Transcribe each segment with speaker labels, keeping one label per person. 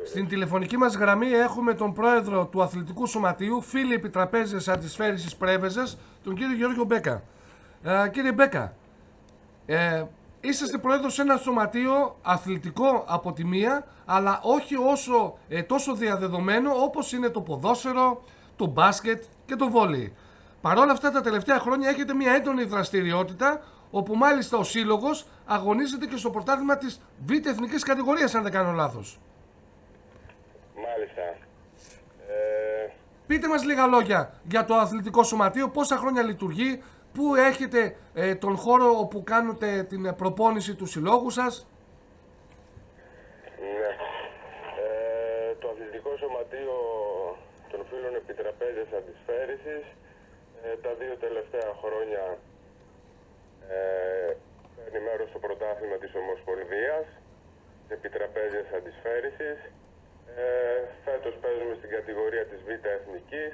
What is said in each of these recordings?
Speaker 1: Στην τηλεφωνική μας γραμμή έχουμε τον πρόεδρο του Αθλητικού Σωματείου, φίλοι επιτραπέζιες Αντισφαίρησης Πρέβεζας, τον κύριο Γιώργο Μπέκα. Κύριε Μπέκα, είσαστε πρόεδρος σε ένα σωματείο αθλητικό από τη μία, αλλά όχι τόσο διαδεδομένο όπως είναι το ποδόσφαιρο, το μπάσκετ και το βόλεϊ. Παρ' όλα αυτά τα τελευταία χρόνια έχετε μια έντονη δραστηριότητα, όπου μάλιστα ο σύλλογος αγωνίζεται και στο πρωτάθλημα της Β' εθνικής κατηγορίας, αν δεν κάνω λάθος.
Speaker 2: Μάλιστα.
Speaker 1: Πείτε μας λίγα λόγια για το αθλητικό σωματείο, πόσα χρόνια λειτουργεί, πού έχετε τον χώρο όπου κάνετε την προπόνηση του συλλόγου σας.
Speaker 2: Ναι. Το αθλητικό σωματείο των φίλων επιτραπέζιας Αντισφαίρησης τα 2 τελευταία χρόνια παίρνει μέρος στο πρωτάθλημα της Ομοσπονδίας Επιτραπέζιας Αντισφαίρησης. Φέτος παίζουμε στην κατηγορία της Β' Εθνικής.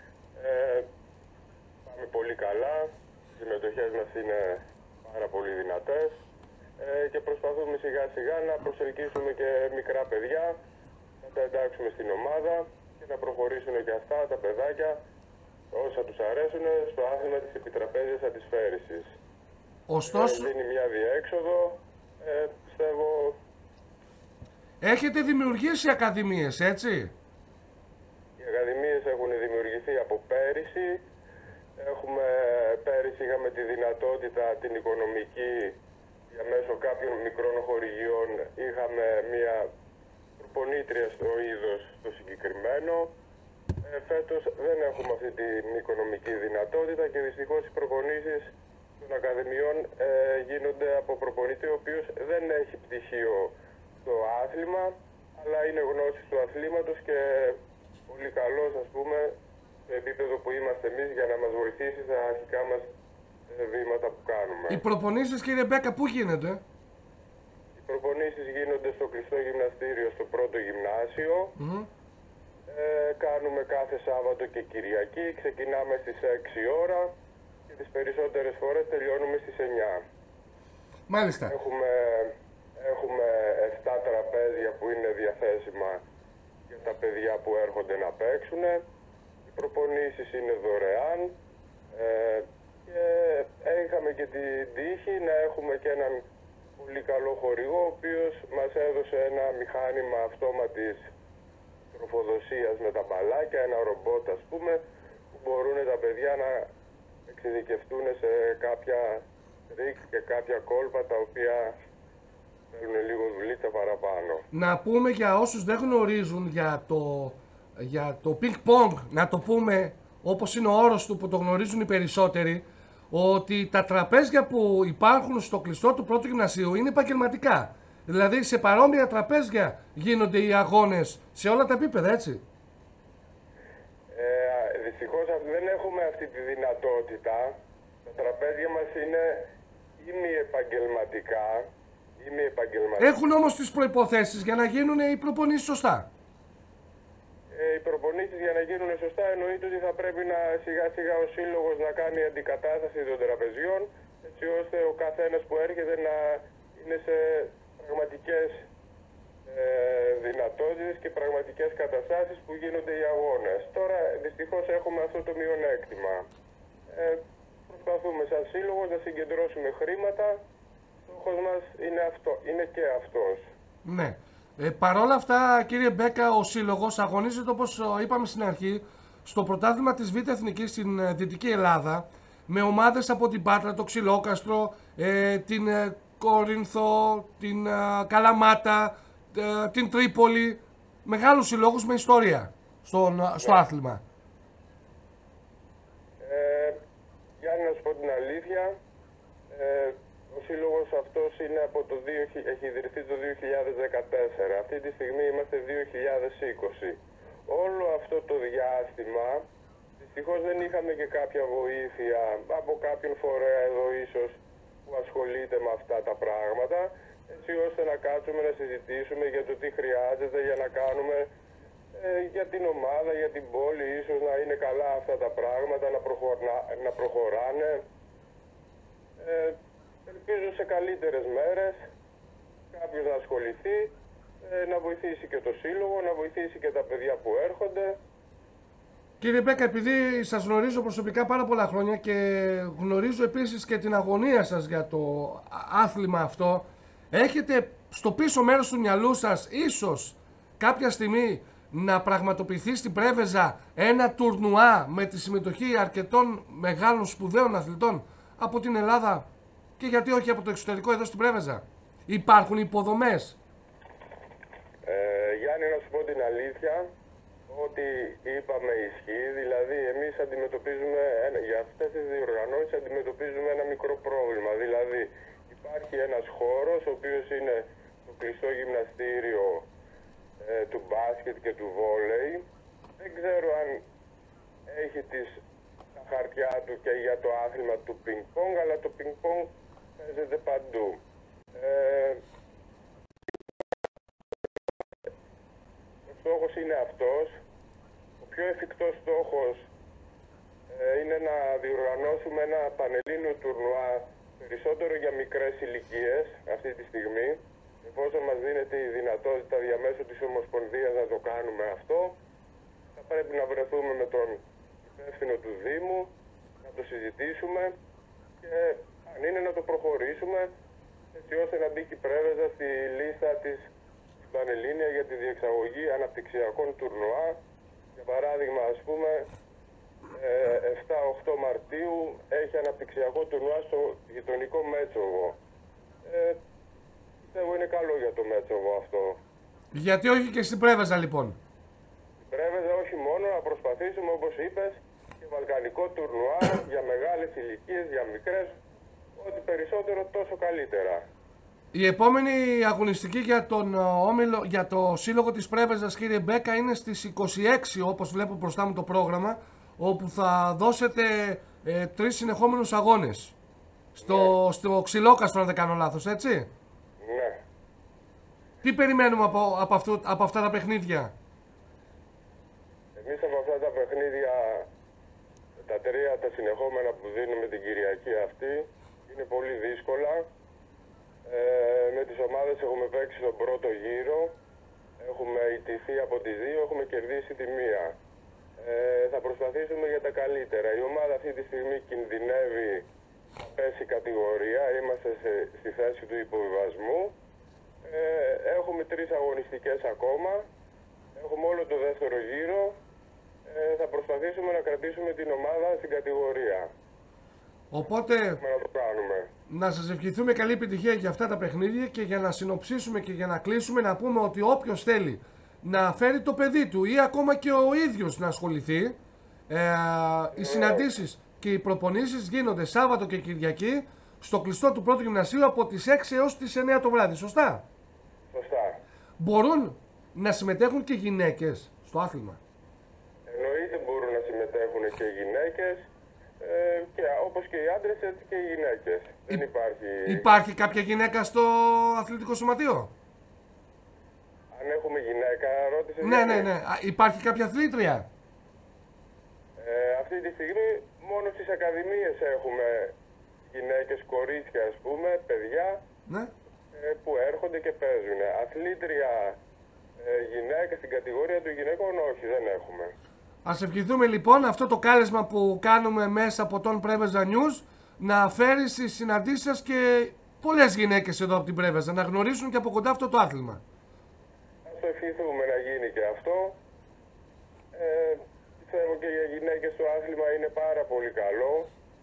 Speaker 2: Πάμε πολύ καλά. Οι συμμετοχές μας είναι πάρα πολύ δυνατές και προσπαθούμε σιγά σιγά να προσελκύσουμε και μικρά παιδιά, να τα εντάξουμε στην ομάδα και να προχωρήσουν και αυτά τα παιδάκια όσα τους αρέσουν στο άθλημα της Επιτραπέζιας Αντισφαίρησης.
Speaker 1: Ωστόσο,
Speaker 2: δίνει μια διέξοδο, πιστεύω.
Speaker 1: Έχετε δημιουργήσει ακαδημίες, έτσι.
Speaker 2: Οι ακαδημίες έχουν δημιουργηθεί από πέρυσι. Πέρυσι είχαμε τη δυνατότητα την οικονομική, για μέσω κάποιων μικρών χορηγιών είχαμε μια προπονήτρια στο είδος το συγκεκριμένο. Φέτος δεν έχουμε αυτή την οικονομική δυνατότητα και δυστυχώς οι προπονήσεις των ακαδημιών γίνονται από προπονητή ο οποίος δεν έχει πτυχίο στο άθλημα, αλλά είναι γνώση του αθλήματος και πολύ καλός, ας πούμε, στο επίπεδο που είμαστε εμείς, για να μας βοηθήσει στα αρχικά μας βήματα που κάνουμε.
Speaker 1: Οι προπονήσεις, κύριε Μπέκα, πού γίνεται?
Speaker 2: Οι προπονήσεις γίνονται στο κλειστό γυμναστήριο στο πρώτο γυμνάσιο. Κάνουμε κάθε Σάββατο και Κυριακή. Ξεκινάμε στις 6 ώρα και τις περισσότερες φορές τελειώνουμε στις 9.
Speaker 1: Μάλιστα.
Speaker 2: Έχουμε 7 τραπέζια που είναι διαθέσιμα για τα παιδιά που έρχονται να παίξουν. Οι προπονήσεις είναι δωρεάν και είχαμε και την τύχη να έχουμε και έναν πολύ καλό χορηγό, ο οποίος μας έδωσε ένα μηχάνημα αυτόματης τροφοδοσίας με τα μπαλάκια, ένα ρομπότ, ας πούμε, που μπορούν τα παιδιά να εξειδικευτούν σε κάποια τρίκ και κάποια κόλπα τα οποία θέλουν λίγο δουλίτσα παραπάνω.
Speaker 1: Να πούμε για όσους δεν γνωρίζουν για το ping pong, να το πούμε όπως είναι ο όρος του που το γνωρίζουν οι περισσότεροι, ότι τα τραπέζια που υπάρχουν στο κλειστό του πρώτου γυμνασίου είναι επαγγελματικά. Δηλαδή σε παρόμοια τραπέζια γίνονται οι αγώνες σε όλα τα επίπεδα, έτσι.
Speaker 2: Δυστυχώς δεν έχουμε αυτή τη δυνατότητα. Τα τραπέζια μας είναι ημιεπαγγελματικά.
Speaker 1: Έχουν όμως τις προϋποθέσεις για να γίνουν οι προπονήσεις σωστά.
Speaker 2: Οι προπονήσεις για να γίνουν σωστά εννοείται ότι θα πρέπει σιγά σιγά ο σύλλογος να κάνει αντικατάσταση των τραπεζιών, έτσι ώστε ο καθένας που έρχεται να είναι σε πραγματικές δυνατότητες και πραγματικές καταστάσεις που γίνονται οι αγώνες. Τώρα δυστυχώς έχουμε αυτό το μειονέκτημα. Προσπαθούμε σαν σύλλογος να συγκεντρώσουμε χρήματα. Στόχος μας είναι και αυτός.
Speaker 1: Ναι. Παρ' όλα αυτά, κύριε Μπέκα, ο σύλλογος αγωνίζεται, όπως είπαμε στην αρχή, στο πρωτάθλημα της Β' Εθνικής στην Δυτική Ελλάδα, με ομάδες από την Πάτρα, το Ξυλόκαστρο, την Κόρινθο, την Καλαμάτα, την Τρίπολη. Μεγάλους συλλόγους με ιστορία στο άθλημα.
Speaker 2: Γιάννη, να σου πω την αλήθεια, ο σύλλογος αυτός έχει ιδρυθεί το 2014. Αυτή τη στιγμή είμαστε 2020. Όλο αυτό το διάστημα, δυστυχώς δεν είχαμε και κάποια βοήθεια από κάποιον φορέα εδώ ίσως που ασχολείται με αυτά τα πράγματα, έτσι ώστε να κάτσουμε να συζητήσουμε για το τι χρειάζεται για να κάνουμε για την ομάδα, για την πόλη, ίσως να είναι καλά αυτά τα πράγματα, να προχωράνε. Ελπίζω σε καλύτερες μέρες κάποιος να ασχοληθεί να βοηθήσει και το σύλλογο, να βοηθήσει και τα παιδιά που έρχονται.
Speaker 1: Κύριε Μπέκα, επειδή σας γνωρίζω προσωπικά πάρα πολλά χρόνια και γνωρίζω επίσης και την αγωνία σας για το άθλημα αυτό, έχετε στο πίσω μέρος του μυαλού σας ίσως κάποια στιγμή να πραγματοποιηθεί στην Πρέβεζα ένα τουρνουά με τη συμμετοχή αρκετών μεγάλων σπουδαίων αθλητών από την Ελλάδα και γιατί όχι από το εξωτερικό εδώ στην Πρέβεζα? Υπάρχουν υποδομές?
Speaker 2: Γιάννη, να σου πω την αλήθεια, ότι είπαμε ισχύει, δηλαδή εμείς αντιμετωπίζουμε, για αυτές τις διοργανώσεις αντιμετωπίζουμε ένα μικρό πρόβλημα, δηλαδή υπάρχει ένας χώρος ο οποίος είναι το κλειστό γυμναστήριο του μπάσκετ και του βόλεϊ. Δεν ξέρω αν έχει τα χαρτιά του και για το άθλημα του πινκ-πονγκ, αλλά το πινκ-πονγκ παίζεται παντού. Ο στόχος είναι αυτός. Ο πιο εφικτός στόχος είναι να διοργανώσουμε ένα πανελλήνιο τουρνουά περισσότερο για μικρές ηλικίες αυτή τη στιγμή. Εφόσον μας δίνεται η δυνατότητα διαμέσου της Ομοσπονδίας να το κάνουμε αυτό, θα πρέπει να βρεθούμε με τον υπεύθυνο του Δήμου, να το συζητήσουμε και αν είναι να το προχωρήσουμε, έτσι ώστε να μπει και η Πρέβεζα στη λίστα της Πανελλήνια για τη διεξαγωγή αναπτυξιακών τουρνουά. Για παράδειγμα, ας πούμε, 7-8 Μαρτίου έχει αναπτυξιακό τουρνουά στο γειτονικό Μέτσοβο. Πιστεύω είναι καλό για το Μέτσοβο αυτό.
Speaker 1: Γιατί όχι και στην Πρέβεζα λοιπόν?
Speaker 2: Στην Πρέβεζα όχι μόνο, να προσπαθήσουμε όπως είπες και βαλκανικό τουρνουά για μεγάλες ηλικίες, για μικρές, ό,τι περισσότερο τόσο καλύτερα.
Speaker 1: Η επόμενη αγωνιστική για τον όμιλο, για το σύλλογο της Πρέβεζας, κύριε Μπέκα, είναι στις 26, όπως βλέπω μπροστά μου το πρόγραμμα, όπου θα δώσετε 3 συνεχόμενους αγώνες. Στο Ξυλόκαστρο, αν δεν κάνω λάθος, έτσι?
Speaker 2: Ναι.
Speaker 1: Τι περιμένουμε από αυτά τα παιχνίδια?
Speaker 2: Εμείς από αυτά τα παιχνίδια, τα 3 τα συνεχόμενα που δίνουμε την Κυριακή αυτή, είναι πολύ δύσκολα. Με τις ομάδες έχουμε παίξει στον πρώτο γύρο, έχουμε ιτηθεί από τις 2, έχουμε κερδίσει τη 1. Θα προσπαθήσουμε για τα καλύτερα. Η ομάδα αυτή τη στιγμή κινδυνεύει να πέσει κατηγορία, είμαστε στη θέση του υποβιβασμού. Έχουμε 3 αγωνιστικές ακόμα, έχουμε όλο το δεύτερο γύρο. Θα προσπαθήσουμε να κρατήσουμε την ομάδα στην κατηγορία.
Speaker 1: Οπότε,
Speaker 2: Να το κάνουμε.
Speaker 1: να σας ευχηθούμε καλή επιτυχία για αυτά τα παιχνίδια και για να συνοψίσουμε και για να κλείσουμε, να πούμε ότι όποιος θέλει να φέρει το παιδί του ή ακόμα και ο ίδιος να ασχοληθεί, οι συναντήσεις και οι προπονήσεις γίνονται Σάββατο και Κυριακή στο κλειστό του πρώτου γυμνασίου από τις 6 έως τις 9 το βράδυ, σωστά?
Speaker 2: Σωστά.
Speaker 1: Μπορούν να συμμετέχουν και γυναίκες στο άθλημα?
Speaker 2: Εννοείται μπορούν να συμμετέχουν και οι γυναίκες, και όπως και οι άντρες έτσι και οι γυναίκες. Δεν υπάρχει...
Speaker 1: Υπάρχει κάποια γυναίκα στο αθλητικό σωματείο?
Speaker 2: Αν έχουμε γυναίκα, ρώτησε.
Speaker 1: Ναι. Υπάρχει κάποια αθλήτρια?
Speaker 2: Αυτή τη στιγμή μόνο στις ακαδημίες έχουμε γυναίκες, κορίτσια ας πούμε, παιδιά,
Speaker 1: Ναι.
Speaker 2: που έρχονται και παίζουν. Αθλήτρια γυναίκα στην κατηγορία των γυναικών όχι, δεν έχουμε.
Speaker 1: Ας ευχηθούμε λοιπόν αυτό το κάλεσμα που κάνουμε μέσα από τον Πρέβεζα News να φέρει στις συναντήσεις σας και πολλές γυναίκες εδώ από την Πρέβεζα να γνωρίσουν και από κοντά αυτό το άθλημα.
Speaker 2: Ας το ευχηθούμε να γίνει και αυτό. Πιστεύω και για γυναίκες το άθλημα είναι πάρα πολύ καλό.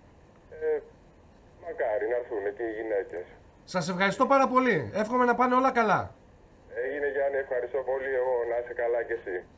Speaker 2: Μακάρι να έρθουν και οι γυναίκες.
Speaker 1: Σας ευχαριστώ πάρα πολύ. Εύχομαι να πάνε όλα καλά.
Speaker 2: Έγινε Γιάννη, ευχαριστώ πολύ εγώ, να είσαι καλά κι εσύ.